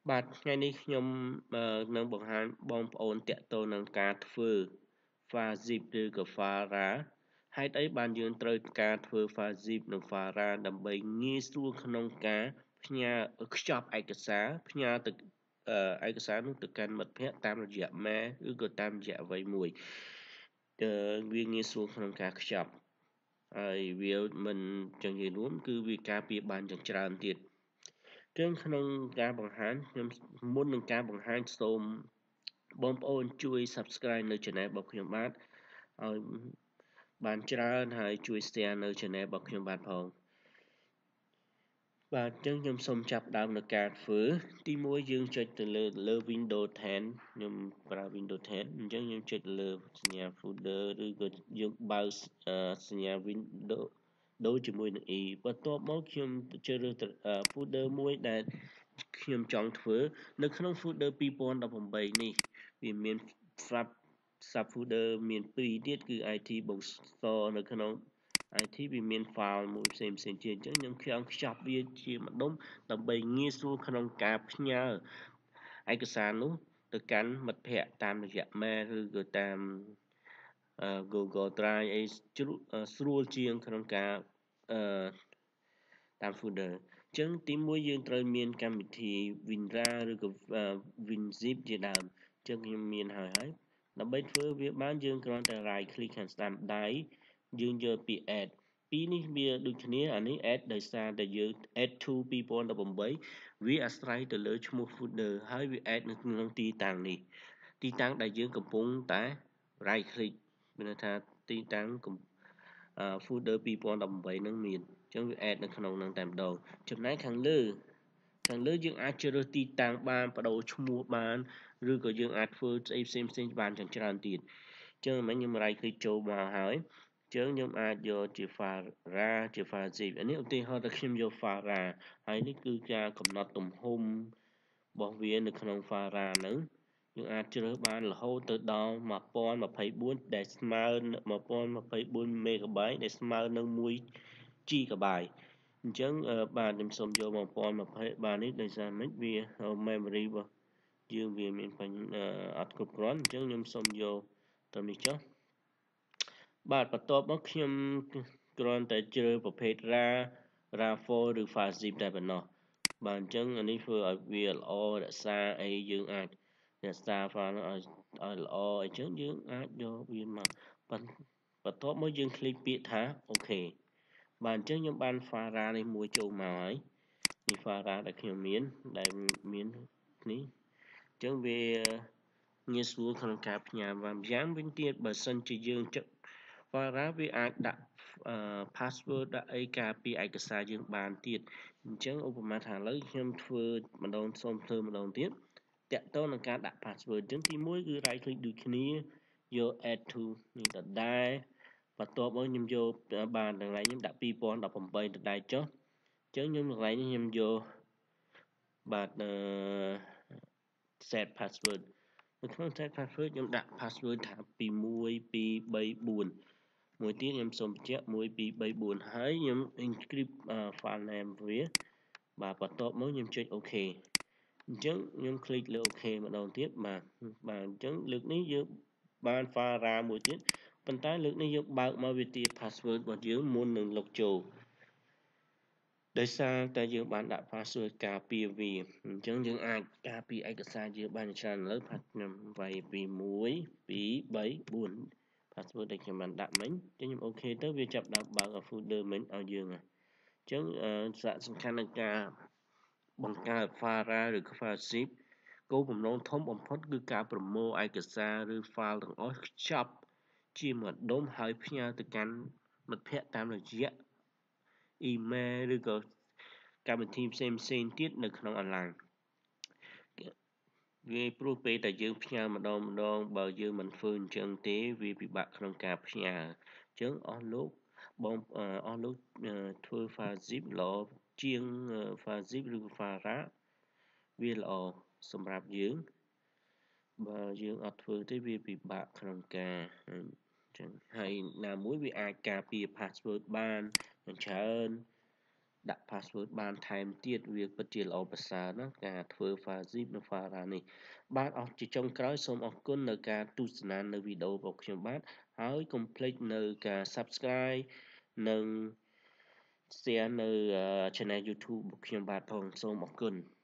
បាទថ្ងៃនេះខ្ញុំនឹងបង្ហាញបងប្អូនតាក់ទងនឹងការធ្វើ file zip ឬក៏ file rar ហេតុអីបានយើងត្រូវការធ្វើ file zip និង file rar ដើម្បីងាយស្រួលក្នុងការខ្ចប់ឯកសារផ្ញើទៅឯកសារនោះទៅកាន់មិត្តភ័ក្តិតាមរយៈ mail ឬក៏តាមរយៈអ្វីមួយវាងាយស្រួលក្នុងការខ្ចប់ហើយវាមិនចឹងនិយាយរួមគឺវាការពារបានយ៉ាងច្រើនទៀតចឹងក្នុងការបង្ហាញខ្ញុំមុននឹងការបង្ហាញសូមបងប្អូនជួយ Subscribe នៅ Channel របស់ខ្ញុំបាទឲ្យបានច្រើនហើយជួយ Share នៅ Channel របស់ខ្ញុំបាទផងបាទអញ្ចឹងខ្ញុំសូមចាប់ដើមនៅការធ្វើទី1យើងចុចទៅលើ Windows 10ខ្ញុំប្រើ Windows 10អញ្ចឹងខ្ញុំចុចលើសញ្ញា folder ឬក៏យើងបើកសញ្ញា Windows ដូចជាមួយនឹង E បន្ទាប់មកខ្ញុំជ្រើសរើស folder មួយដែលខ្ញុំចង់ធ្វើនៅក្នុង folder 2018នេះវាមាន sub folder មាន2ទៀតគឺ IT បងសនៅក្នុង IT វាមាន file មួយផ្សេងទៀតអញ្ចឹងខ្ញុំខ្ចប់វាជាម្ដុំដើម្បីងាយស្រួលក្នុងការផ្ញើឯកសារនោះទៅកាន់មិត្តភ័ក្តិតាមរយៈ mail ឬក៏តាម Google Drive អីស្រួលជាងក្នុងការអឺតាម folder អញ្ចឹងទី1យើងត្រូវមានកម្មវិធី WinRAR ឬក៏ WinZip ជាដើមអញ្ចឹងខ្ញុំមានហើយដើម្បីធ្វើវាបានយើងគ្រាន់តែ right click ខាងស្ដាំដៃយើងយកពាក្យ add ពីរនេះវាដូចគ្នាអានេះ add ដោយសារតែយើង add to 2018វាអាស្រ័យទៅលើឈ្មោះ folder ហើយវា add នៅក្នុងទីតាំងនេះទីតាំងដែលយើងកំពុងតែ right click មានន័យថាទីតាំងfolder 2018នឹងមានអញ្ចឹងវា add នៅក្នុងនឹងតែម្ដងចំណែកខាងលើយើងអាចជ្រើសរើសទីតាំងបានបដូរឈ្មោះបានឬក៏យើងអាចធ្វើស្អីផ្សេងបានយ៉ាងច្រើនទៀតអញ្ចឹងមិញខ្ញុំ right click ចូលមកហើយអញ្ចឹងខ្ញុំអាចយកជា file rar ជា file zip អានេះឧទាហរណ៍ថាខ្ញុំយក file rar ហើយនេះគឺការកំណត់ទំហំរបស់វានៅក្នុង file rar ហ្នឹងយើងអាចជ្រើសបានរហូតទៅដល់1024ដែលស្មើ1024 MB ដែលស្មើនឹង1 GB អញ្ចឹងបាទខ្ញុំសូមយក1020បាទនេះដោយសារមិនវា memory របស់យើងវាមានអត់គ្រប់គ្រាន់អញ្ចឹងខ្ញុំសូមយកទៅនេះចុះបាទបន្ទាប់មកខ្ញុំគ្រាន់តែជ្រើសប្រភេទ RAR4 ឬ file zip តែប៉ុណ្ណោះបាទអញ្ចឹងអានេះធ្វើឲ្យវាល្អរក្សាអីយើងអាចរក្សា file នោះឲ្យល្អអញ្ចឹងយើងអាចយកវាមកបន្ទាប់មកយើងคลิกពាក្យថាអូខេបាទអញ្ចឹងខ្ញុំបាន file RAR នេះមួយចូលមកហើយនេះ file RAR ដែលខ្ញុំមាននេះអញ្ចឹងវាងាយស្រួលក្នុងការផ្ញើបានម្យ៉ាងវិញទៀតបើសិនជាយើងចុច file RAR វាអាចដាក់password ដាក់អីការពារឯកសារយើងបានទៀតអញ្ចឹងឧបមាថាឥឡូវខ្ញុំធ្វើម្ដងសូមធ្វើម្ដងទៀតតាក់ទងនឹងការដាក់ password អញ្ចឹងទី1គឺ right click ដូចគ្នាយក add to នេះដដែលបន្ទាប់មកខ្ញុំយកបានកន្លែងខ្ញុំដាក់2018ដដែលចុះអញ្ចឹងខ្ញុំកន្លែងនេះខ្ញុំយកបាទset password នៅក្នុង set password ខ្ញុំដាក់ password ថាពី1 2 3 4មួយទៀតខ្ញុំសូមបញ្ជាក់1 2 3 4ហើយខ្ញុំ encrypt file name វាបាទបន្ទាប់មកខ្ញុំចុច OK អញ្ចឹងខ្ញុំคลิกលើ OK ម្ដងទៀតបាទអញ្ចឹងលើកនេះយើងបាន file RAR មួយទៀតប៉ុន្តែលើកនេះយើងបើកមកវាទា password របស់យើងមុននឹងលុបចូលដោយសារតែយើងបានដាក់ password ការពារវាអញ្ចឹងយើងអាចការពារឯកសារយើងបានច្រើនឥឡូវខ្ញុំវាយពី1 2 3 4 password ដែលខ្ញុំបានដាក់មិញអញ្ចឹងខ្ញុំអូខេទៅវាចាប់ដើមបើក folder មិញឲ្យយើងអញ្ចឹងសារៈសំខាន់នៃការបង្កើត file RAR ឬ file zip គោលបំណងធំបំផុតគឺការប្រមូលឯកសារឬ file ទាំងអស់ខ្ចប់ជាមួយដុំហើយផ្ញើទៅកាន់មិត្តភ័ក្តិតាមរយៈ email ឬក៏កម្មវិធីផ្សេងទៀតនៅក្នុងអនឡាញវាព្រោះពេលតែយើងផ្ញើម្ដងបើយើងមិនធ្វើអញ្ចឹងទេវាពិបាកក្នុងការផ្ញើអញ្ចឹងអស់លោកធ្វើ file zip ល្អជាង file zip ឬ file RAR វាល្អសម្រាប់យើងបើយើងអត់ធ្វើទេវាពិបាកក្នុងការអញ្ចឹងហើយណាមួយវាអាចការពារ password បានច្រើនដាក់ password បានថែមទៀតវាពិតជាល្អប្រសើរណាស់ការធ្វើ file zip និង file rar នេះបាទអស់ជាចុងក្រោយសូមអរគុណនៅការទស្សនានៅវីដេអូរបស់ខ្ញុំបាទហើយកុំភ្លេចនៅការ subscribe និង share នៅ channel YouTube របស់ខ្ញុំបាទផងសូមអរគុណ